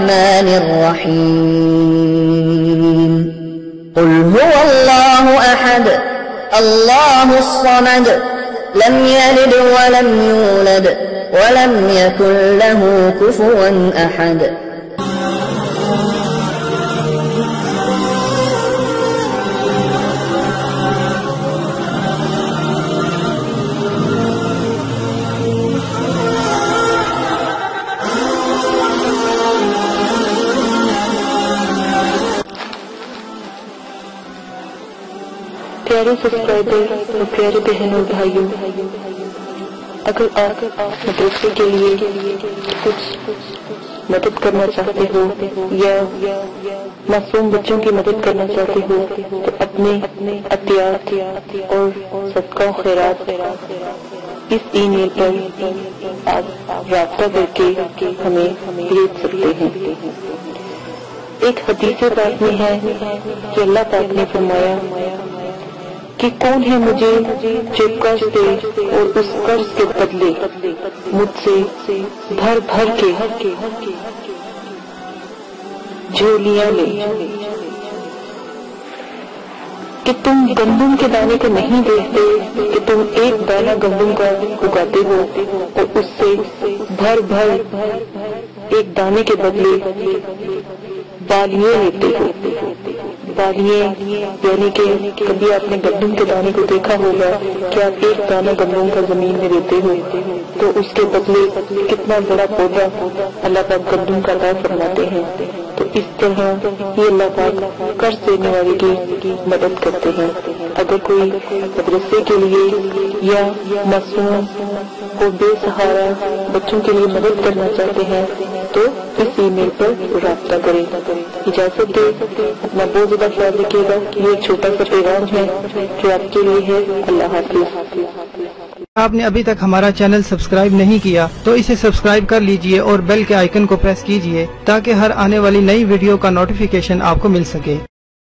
الرحمن الرحيم قل هو الله أحد الله الصمد لم يلد ولم يولد ولم يكن له كفوا أحد. پیارے سبسکرائبر اور پیارے بہنوں بھائیوں، اگر آپ مدرسے کے لیے کچھ مدد کرنا چاہتے ہو یا معصوم بچوں کی مدد کرنا چاہتے ہو تو اپنے عطیات اور صدقہ و خیرات اس ای میل پر آپ رابطہ کر کے ہمیں بھیج سکتے ہیں۔ ایک حدیث پاک میں ہے کہ اللہ پاک نے فرمایا کہ کون ہے مجھے جو قرض دے اور اس قرض کے بدلے مجھ سے بھر بھر کے جھولیاں لے، کہ تم گندم کے دانے کو نہیں دیکھتے کہ تم ایک دانہ گندم کا اگاتے ہو اور اس سے بھر بھر ایک دانے کے بدلے بالیاں لیتے ہو۔ بالیاں یعنی کہ کبھی آپ نے گندم کے دانے کو دیکھا ہوگا کہ آپ ایک دانہ گندم کا زمین میں دیتے ہو تو اس کے بدلے کتنا بڑا پودا اللہ پاک گندم کا عطا فرماتے ہیں۔ تو اس طرح یہ اللہ پاک قرض دینے والے کی مدد کرتے ہیں۔ اگر کوئی مدرسے کے لیے یا معصوم اور بے سہارا بچوں کے لیے مدد کرنا چاہتے ہیں تو اس ای میل پر رابطہ کریں۔ اجازت دے، اپنا بہت زیادہ خیال رکھیے گا۔ یہ ایک چھوٹا سا پیغام ہے جو آپ کے لیے ہے۔ اللہ حافظ۔ آپ نے ابھی تک ہمارا چینل سبسکرائب نہیں کیا تو اسے سبسکرائب کر لیجئے اور بیل کے آئیکن کو پریس کیجئے تاکہ ہر آنے والی نئی ویڈیو کا نوٹیفیکیشن آپ کو مل سکے۔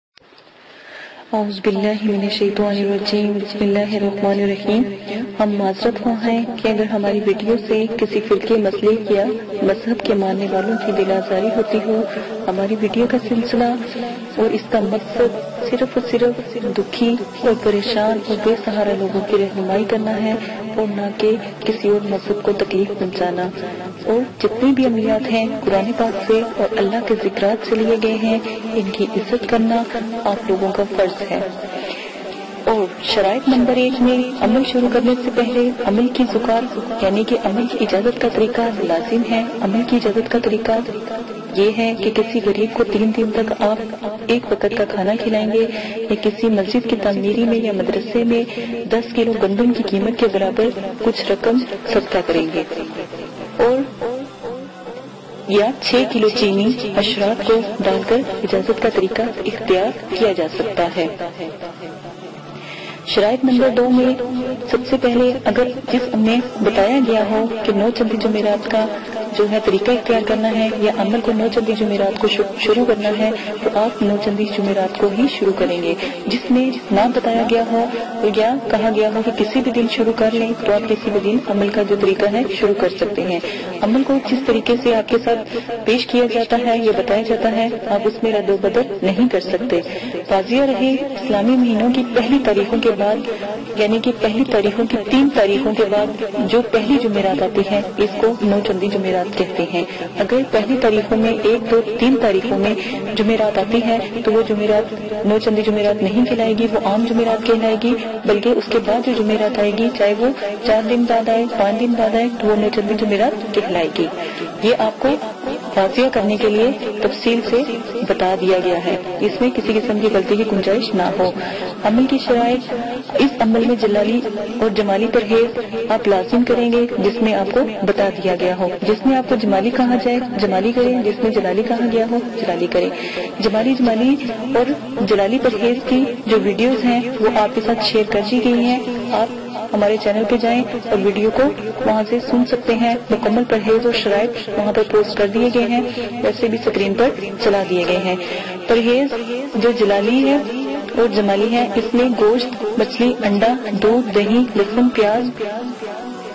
اعوذ باللہ من الشیطان الرجیم، بسم اللہ الرحمن الرحیم۔ ہم معذرت خواہ ہیں کہ اگر ہماری ویڈیو سے کسی فرقے مسلک یا مذہب کے ماننے والوں کی دل آزاری ہوتی ہو، ہماری ویڈیو کا سلسلہ اور اس کا مقصد صرف اور صرف دکھی اور پریشان اور بے سہارا لوگوں کی رہنمائی کرنا ہے اور نہ کہ کسی اور مذہب کو تکلیف پہنچانا۔ اور جتنے بھی عملیات ہیں قرآن پاک سے اور اللہ کے ذکرات سے لیے گئے ہیں، ان کی عزت کرنا آپ لوگوں کا فرض ہے۔ اور شرائط نمبر 1 میں عمل شروع کرنے سے پہلے عمل کی زکات یعنی کہ عمل کی اجازت کا طریقہ لازم ہے۔ عمل کی اجازت کا طریقہ یہ ہے کہ کسی غریب کو 3 دن تک آپ ایک وقت کا کھانا کھلائیں گے یا کسی مسجد کی تعمیری میں یا مدرسے میں 10 کلو گندم کی قیمت کے برابر کچھ رقم صدقہ کریں گے، اور یا 6 کلو چینی اشراط کو ڈال کر اجازت کا طریقہ اختیار کیا جا سکتا ہے۔ شرائط نمبر 2 میں سب سے پہلے اگر جس میں بتایا گیا ہو کہ 9 چندی جمعرات کا جو ہے طریقہ اختیار کرنا ہے یا عمل کو 9 چندی جمعرات کو شروع کرنا ہے تو آپ 9 چندی جمعرات کو ہی شروع کریں گے۔ جس میں نہ بتایا گیا ہو یا کہا گیا ہو کہ کسی بھی دن شروع کر لیں تو آپ کسی بھی دن عمل کا جو طریقہ ہے شروع کر سکتے ہیں۔ عمل کو جس طریقے سے آپ کے ساتھ پیش کیا جاتا ہے یا بتایا جاتا ہے آپ اس میں رد و بدل نہیں کر سکتے۔ واضح رہے، اسلامی مہینوں کی پہلی تاریخوں کے بعد یعنی کہ پہلی تاریخوں کی 3 تاریخوں کے بعد جو پہلی جمعرات آتی ہے اس کو 9 چندی جمعرات کہتے ہیں۔ اگر پہلی تاریخوں میں 1، 2، 3 تاریخوں میں جمعرات آتی ہے تو وہ جمعرات 9 چندی جمعرات نہیں کہلائے گی، وہ عام جمعرات کہلائے گی، بلکہ اس کے بعد جو جمعرات آئے گی چاہے وہ 4 دن بعد آئے، 5 دن بعد آئے تو وہ 9 چندی جمعرات کہلائے گی۔ یہ آپ کو واضح کرنے کے لیے تفصیل سے بتا دیا گیا ہے، اس میں کسی قسم کی غلطی کی گنجائش نہ ہو۔ عمل کی شرائط، اس عمل میں جلالی اور جمالی پرہیز آپ لازم کریں گے جس میں آپ کو بتا دیا گیا ہو۔ جس میں آپ کو جمالی کہا جائے جمالی کریں، جس میں جلالی کہا گیا ہو جلالی کریں۔ جمالی اور جلالی پرہیز کی جو ویڈیوز ہیں وہ آپ کے ساتھ شیئر کر دی گئی ہیں۔ آپ ہمارے چینل پہ جائیں اور ویڈیو کو وہاں سے سن سکتے ہیں۔ مکمل پرہیز اور شرائط وہاں پر پوسٹ کر دیے گئے ہیں، ویسے بھی اسکرین پر چلا دیے گئے ہیں۔ پرہیز جو جلالی ہے اور جمالی ہے، اس میں گوشت، مچھلی، انڈا، دودھ، دہی، لہسن، پیاز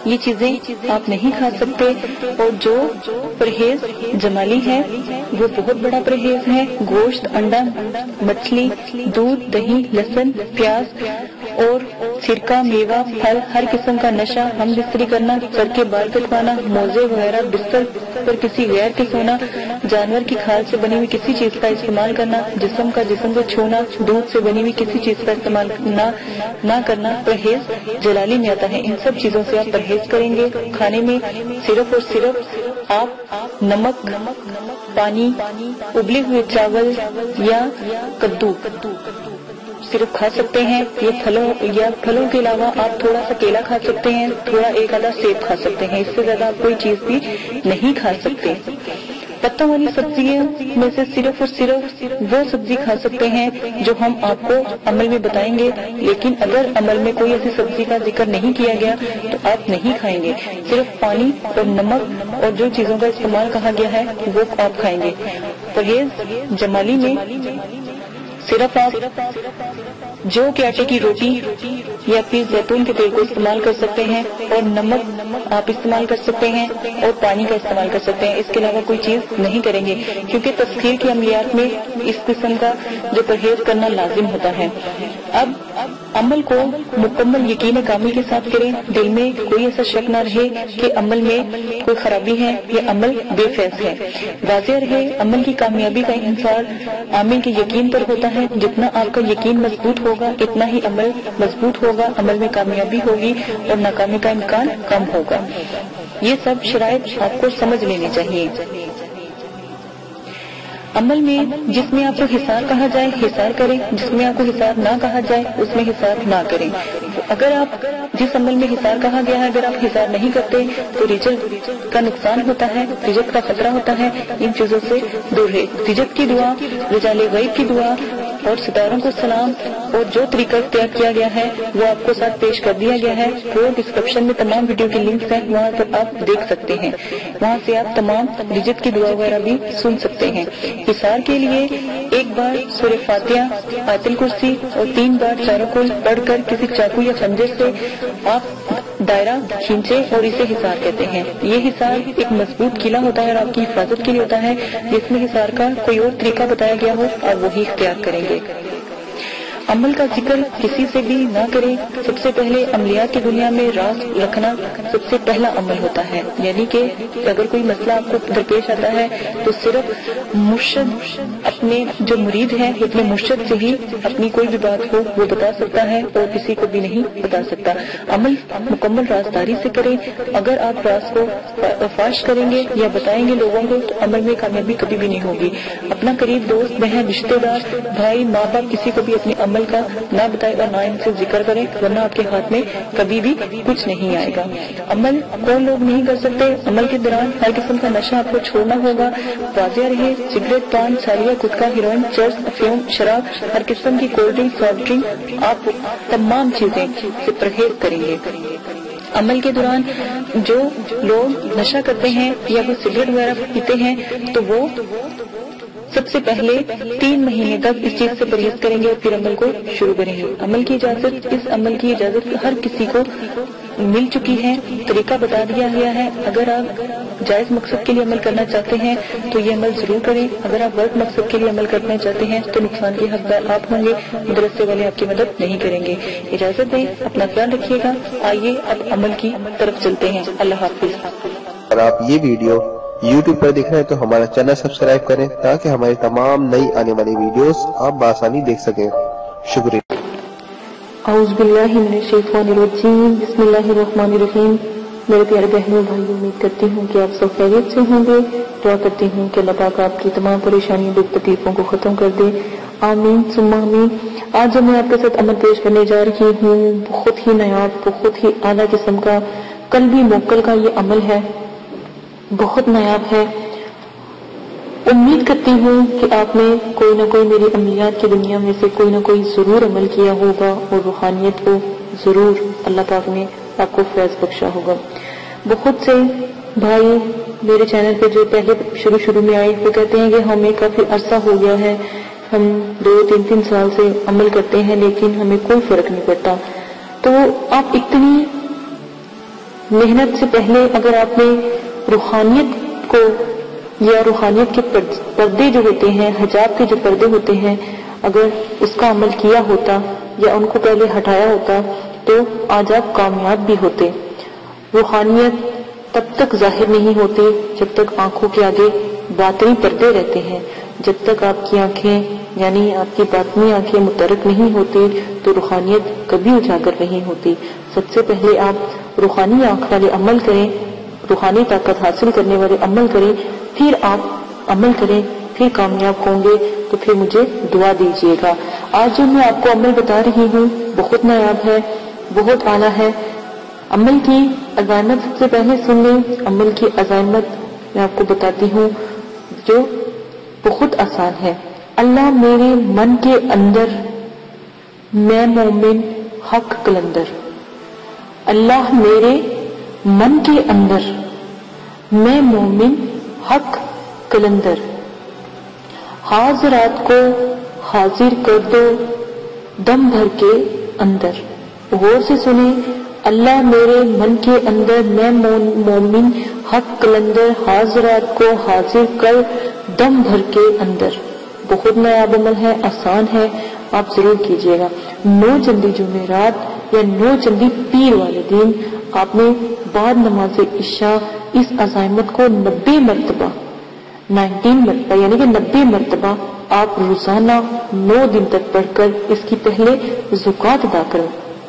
یہ چیزیں آپ نہیں کھا سکتے، اور جو پرہیز جمالی ہے وہ بہت بڑا پرہیز ہے۔ گوشت، انڈا، مچھلی، دودھ، دہی، لہسن، پیاز اور سرکہ، میوہ، پھل، ہر قسم کا نشہ، ہم بستری کرنا، سر کے بال کٹوانا، موزے وغیرہ، بستر پر کسی غیر کے سونا، جانور کی کھال سے بنی ہوئی کسی چیز کا استعمال کرنا، جسم کو چھونا، دودھ سے بنی ہوئی کسی چیز کا استعمال نہ کرنا پرہیز جلالی میں آتا ہے۔ ان سب چیزوں سے آپ پرہیز کریں گے۔ کھانے میں صرف اور صرف آپ نمک، پانی، ابلے ہوئے چاول یا کدو صرف کھا سکتے ہیں۔ یہ پھلوں کے علاوہ آپ تھوڑا سا کیلا کھا سکتے ہیں، تھوڑا ایک آدھا سیب کھا سکتے ہیں، اس سے زیادہ آپ کوئی چیز بھی نہیں کھا سکتے۔ پتوں والی سبزیوں میں سے صرف اور صرف وہ سبزی کھا سکتے ہیں جو ہم آپ کو عمل میں بتائیں گے، لیکن اگر عمل میں کوئی ایسی سبزی کا ذکر نہیں کیا گیا تو آپ نہیں کھائیں گے۔ صرف پانی اور نمک اور جو چیزوں کا استعمال کہا گیا ہے وہ آپ کھائیں گے۔ پرہیز جمالی میں صرف آپ جو کہ آٹے کی روٹی یا پھر زیتون کے تیل کو استعمال کر سکتے ہیں، اور نمک آپ استعمال کر سکتے ہیں، اور پانی کا استعمال کر سکتے ہیں۔ اس کے علاوہ کوئی چیز نہیں کریں گے، کیونکہ تسخیر کی عملیات میں اس قسم کا جو پرہیز کرنا لازم ہوتا ہے۔ اب عمل کو مکمل یقین کامل کے ساتھ کریں، دل میں کوئی ایسا شک نہ رہے کہ عمل میں کوئی خرابی ہے یا عمل بے فیض ہے۔ واضح رہے عمل کی کامیابی کا انحصار عامل کے یقین پر ہوتا ہے۔ جتنا آپ کا یقین مضبوط ہوگا اتنا ہی عمل مضبوط ہوگا، عمل میں کامیابی ہوگی اور ناکامی کا امکان کم ہوگا۔ یہ سب شرائط آپ کو سمجھ لینی چاہیے۔ عمل میں جس میں آپ کو حصار کہا جائے حصار کریں، جس میں آپ کو حصار نہ کہا جائے اس میں حصار نہ کریں۔ اگر آپ جس عمل میں حصار کہا گیا ہے اگر آپ حصار نہیں کرتے تو رجت کا نقصان ہوتا ہے، رجت کا خطرہ ہوتا ہے۔ ان چیزوں سے دور رہے۔ رجت کی دعا، رجال غیب کی دعا اور ستاروں کو سلام اور جو طریقہ اختیار کیا گیا ہے وہ آپ کو ساتھ پیش کر دیا گیا ہے۔ وہ ڈسکرپشن میں تمام ویڈیو کے لنکس ہیں، وہاں پر آپ دیکھ سکتے ہیں، وہاں سے آپ تمام رجت کی دعا وغیرہ بھی سن سکتے ہیں۔ حصار کے لیے ایک بار سورہ فاتحہ، آیت الکرسی اور 3 بار چاروں کل پڑھ کر کسی چاقو یا خنجر سے آپ دائرہ کھینچے اور اسے حصار کہتے ہیں۔ یہ حصار ایک مضبوط قلعہ ہوتا ہے اور آپ کی حفاظت کے لیے ہوتا ہے۔ جس میں حصار کا کوئی اور طریقہ بتایا گیا ہو آپ وہی اختیار کریں گے۔ عمل کا ذکر کسی سے بھی نہ کریں۔ سب سے پہلے عملیات کی دنیا میں راز رکھنا سب سے پہلا عمل ہوتا ہے، یعنی کہ اگر کوئی مسئلہ آپ کو درپیش آتا ہے تو صرف مرشد اپنے جو مرید ہے اپنے مرشد سے ہی اپنی کوئی بھی بات ہو وہ بتا سکتا ہے اور کسی کو بھی نہیں بتا سکتا۔ عمل مکمل رازداری سے کریں۔ اگر آپ راز کو فاش کریں گے یا بتائیں گے لوگوں کو تو عمل میں کامیابی کبھی بھی نہیں ہوگی۔ اپنا قریب دوست، بہن، رشتے دار، بھائی، ماں باپ کسی کو بھی اپنے عمل کا نہ بتائے اور نہ ان سے ذکر کریں، ورنہ آپ کے ہاتھ میں کبھی بھی کچھ نہیں آئے گا۔ عمل کون لوگ نہیں کر سکتے؟ عمل کے دوران ہر قسم کا نشہ آپ کو چھوڑنا ہوگا۔ واضح رہے سگریٹ، پان، سالیہ، گٹکا، ہیروئن، چرس، افیون، شراب، ہر قسم کی کولڈ ڈرنک، سافٹ ڈرنک، آپ تمام چیزیں سے پرہیز کریں گے۔ عمل کے دوران جو لوگ نشہ کرتے ہیں یا وہ سگریٹ وغیرہ پیتے ہیں تو وہ سب سے پہلے 3 مہینے تک اس چیز سے پرہیز کریں گے اور پھر عمل کو شروع کریں گے۔ عمل کی اجازت، اس عمل کی اجازت ہر کسی کو مل چکی ہے، طریقہ بتا دیا گیا ہے۔ اگر آپ جائز مقصد کے لیے عمل کرنا چاہتے ہیں تو یہ عمل ضرور کریں۔ اگر آپ غلط مقصد کے لیے عمل کرنا چاہتے ہیں تو نقصان کے حقدار آپ ہوں گے، مدرسے والے آپ کی مدد نہیں کریں گے۔ اجازت دیں، اپنا خیال رکھیے گا۔ آئیے اب عمل کی طرف چلتے ہیں۔ اللہ حافظ۔ اگر آپ یہ ویڈیو YouTube پر دیکھ رہے ہیں تو ہمارا چینل سبسکرائب کریں تاکہ ہماری تمام نئی آنے والی ویڈیوز آپ بآسانی دیکھ سکیں۔ شکریہ۔ اعوذ باللہ من الشیطان الرجیم، بسم اللہ الرحمن الرحیم۔ میرے پیارے بہنوں بھائیوں، امید کرتی ہوں کہ آپ سب خیریت سے ہوں گے۔ دعا کرتی ہوں کہ اللہ پاک آپ کی تمام پریشانیوں دکھ تکلیفوں کو ختم کر دے، آمین ثم آمین۔ آج جو میں آپ کے ساتھ عمل پیش کرنے جا رہی ہوں بہت ہی نایاب، بہت ہی اعلیٰ قسم کا قلبی موکل کا یہ عمل ہے، بہت نایاب ہے۔ امید کرتی ہوں کہ آپ نے کوئی نہ کوئی میری عملیات کی دنیا میں سے کوئی نہ کوئی ضرور عمل کیا ہوگا اور روحانیت کو ضرور اللہ پاک نے آپ کو فیض بخشا ہوگا۔ بہت سے بھائی میرے چینل پہ جو پہلے شروع میں آئے وہ کہتے ہیں کہ ہمیں کافی عرصہ ہو گیا ہے، ہم 2-3 سال سے عمل کرتے ہیں لیکن ہمیں کوئی فرق نہیں پڑتا۔ تو آپ اتنی محنت سے پہلے اگر آپ نے روحانیت کو یا روحانیت کے پردے جو ہوتے ہیں، حجاب کے جو پردے ہوتے ہیں، اگر اس کا عمل کیا ہوتا یا ان کو پہلے ہٹایا ہوتا تو آج آپ کامیاب بھی ہوتے۔ روحانیت تب تک ظاہر نہیں ہوتی جب تک آنکھوں کے آگے باطنی پردے رہتے ہیں۔ جب تک آپ کی آنکھیں یعنی آپ کی باطنی آنکھیں متحرک نہیں ہوتی تو روحانیت کبھی اجاگر نہیں ہوتی۔ سب سے پہلے آپ روحانی آنکھ والے عمل کریں، روحانی طاقت حاصل کرنے والے عمل کریں، پھر آپ عمل کریں، پھر کامیاب ہوں گے تو پھر مجھے دعا دیجیے گا۔ آج جو میں آپ کو عمل بتا رہی ہوں بہت نایاب ہے، بہت اعلیٰ ہے۔ عمل کی عزائمت سب سے پہلے سن لیں۔ عمل کی عزائمت میں آپ کو بتاتی ہوں جو بہت آسان ہے۔ اللہ میرے من کے اندر، میں مومن حق قلندر۔ اللہ میرے من کے اندر، میں مومن حق قلندر۔ حاضرات کو حاضر کر دو دم بھر کے اندر۔ غور سے سنیں، اللہ میرے من کے اندر، میں مومن حق قلندر، حاضرات کو حاضر کر دم بھر کے اندر۔ بہت نایاب عمل ہے، آسان ہے، آپ ضرور کیجیے گا۔ 9 چندی جمعرات یا 9 چندی پیر والے دن آپ نے بعد نماز عشاء اس عزائمت کو 90 مرتبہ 19 مرتبہ یعنی کہ 90 مرتبہ آپ روزانہ 9 دن تک پڑھ کر اس کی پہلے زکوٰۃ ادا کریں۔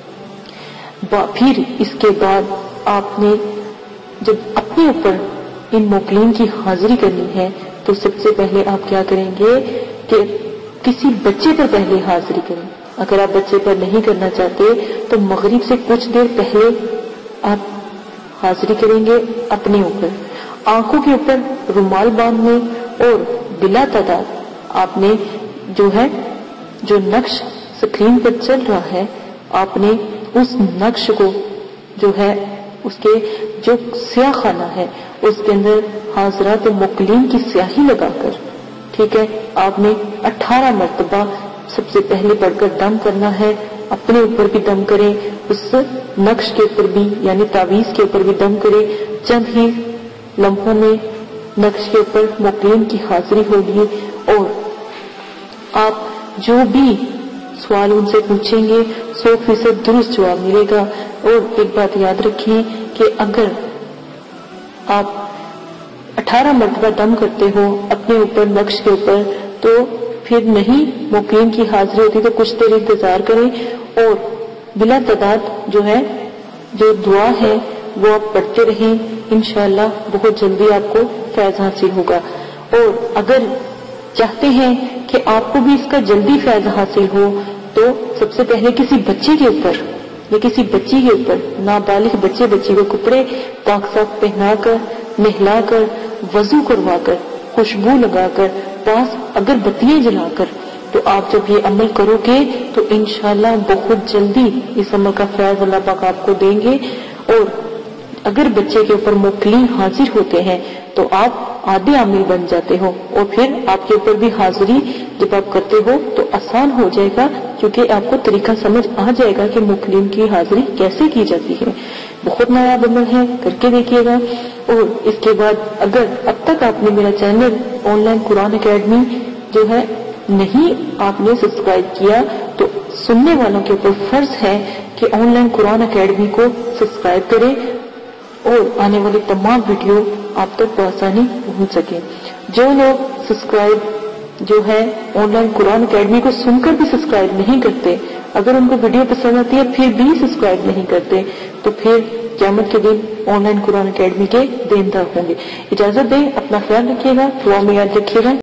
پھر اس کے بعد آپ نے جب اپنے اوپر ان موکلین کی حاضری کرنی ہے تو سب سے پہلے آپ کیا کریں گے کہ کسی بچے پر پہلے حاضری کریں۔ اگر آپ بچے پر نہیں کرنا چاہتے تو مغرب سے کچھ دیر پہلے آپ حاضری کریں گے اپنے اوپر۔ آنکھوں کے اوپر رومال باندھنے اور بلا تعداد آپ نے جو نقش سکرین پر چل رہا ہے آپ نے اس نقش کو اس کے جو سیاہ خانہ ہے اس کے اندر حاضرات موکلین کی سیاہی لگا کر، ٹھیک ہے، آپ نے 18 مرتبہ سب سے پہلے پڑھ کر دم کرنا ہے۔ اپنے اوپر بھی دم کریں، اس نقش کے اوپر بھی یعنی تعویذ کے اوپر بھی دم کریں۔ چند ہی لمحوں میں نقش کے اوپر موکلین کی حاضری ہوگی اور آپ جو بھی سوال ان سے پوچھیں گے 100% درست جواب ملے گا۔ اور ایک بات یاد رکھیں کہ اگر آپ 18 مرتبہ دم کرتے ہو اپنے اوپر نقش کے اوپر تو پھر نہیں موکلین کی حاضری ہوتی تو کچھ دیر انتظار کریں اور بلا تعداد جو دعا ہے وہ آپ پڑھتے رہیں، انشاءاللہ بہت جلدی آپ کو فیض حاصل ہوگا۔ اور اگر چاہتے ہیں کہ آپ کو بھی اس کا جلدی فیض حاصل ہو تو سب سے پہلے کسی بچے کے اوپر یا کسی بچی کے اوپر، نابالغ بچی کو کپڑے پاک صاف پہنا کر، نہلا کر، وضو کروا کر، خوشبو لگا کر، پاس اگر بتیاں جلا کر، تو آپ جب یہ عمل کرو گے تو انشاءاللہ بہت جلدی اس عمل کا فیض اللہ پاک آپ کو دیں گے۔ اور اگر بچے کے اوپر موکلین حاضر ہوتے ہیں تو آپ آدھے عامل بن جاتے ہو اور پھر آپ کے اوپر بھی حاضری جب آپ کرتے ہو تو آسان ہو جائے گا کیونکہ آپ کو طریقہ سمجھ آ جائے گا کہ موکلین کی حاضری کیسے کی جاتی ہے۔ بہت نایاب عمل ہے، کر کے دیکھیے گا۔ اور اس کے بعد اگر اب تک آپ نے میرا channel online Quran academy نہیں آپ نے سبسکرائب کیا تو سننے والوں کے اوپر فرض ہے کہ آن لائن قرآن اکیڈمی کو سبسکرائب کریں اور آنے والی تمام ویڈیو آپ تک بآسانی پہنچ سکے۔ جو لوگ subscribe online Quran academy کو سن کر بھی سبسکرائب نہیں کرتے، اگر ان کو ویڈیو پسند آتی ہے پھر بھی سبسکرائب نہیں کرتے تو پھر قیامت کے دن آن لائن قرآن اکیڈمی کے دیندار ہوں گے۔ اجازت دیں، اپنا خیال رکھیے گا، دعا میں یاد رکھیے گا۔